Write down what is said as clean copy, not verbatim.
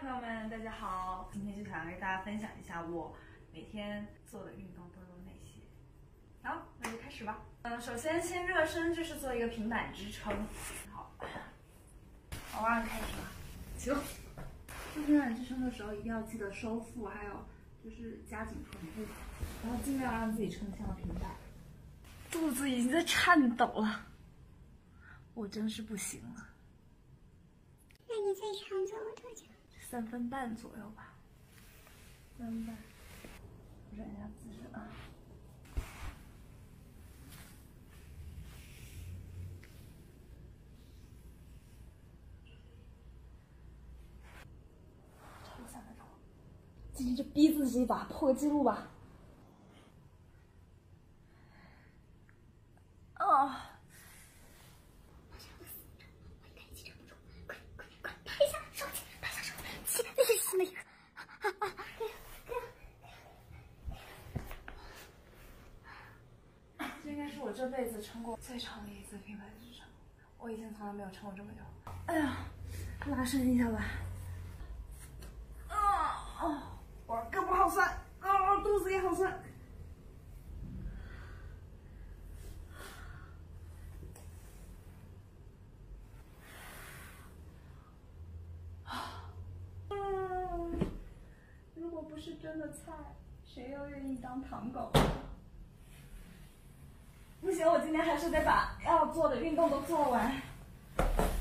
朋友们，大家好！今天就想跟大家分享一下我每天做的运动都有哪些。好，那就开始吧。首先先热身，就是做一个平板支撑。好，好，让开始吧。行。做平板支撑的时候，一定要记得收腹，还有就是夹紧臀部，然后尽量让自己撑向平板。肚子已经在颤抖了，我真是不行了。 那你最长做了多久 ？3分半左右吧。3分半。我转一下姿势啊。差不多3分钟。今天就逼自己一把，破个记录吧。啊！ 拍一下手机，拍一下手机，那个是那个。 这应该是我这辈子撑过最长的一次平板支撑，我以前从来没有撑过这么久。哎呀，拉伸一下吧。我胳膊好酸，肚子也好酸。如果不是真的菜，谁又愿意当糖狗？不行，我今天还是得把要做的运动都做完。